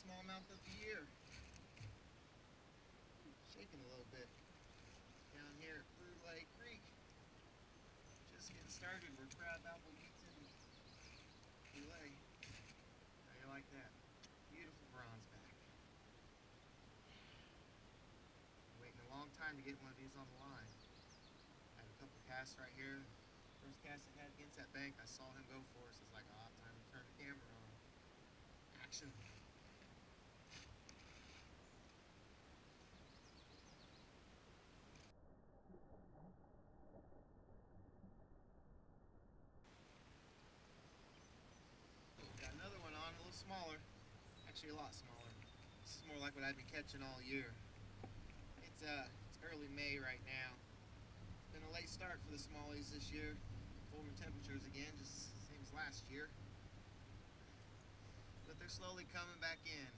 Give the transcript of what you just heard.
smallmouth of the year. Shaking a little bit. Down here at Brouilletts Creek. Just getting started where Crabapple meets in Brouilletts. How you like that? Beautiful bronze back. Waiting a long time to get one of these on the line. Had a couple casts right here. First cast I had against that bank, I saw him go for it. So it's like, oh, time to turn the camera on. Action. Got another one on, a little smaller. Actually, a lot smaller. This is more like what I'd be catching all year. It's early May right now. It's been a late start for the smallies this year. Colder temperatures again, just same as last year. But they're slowly coming back in.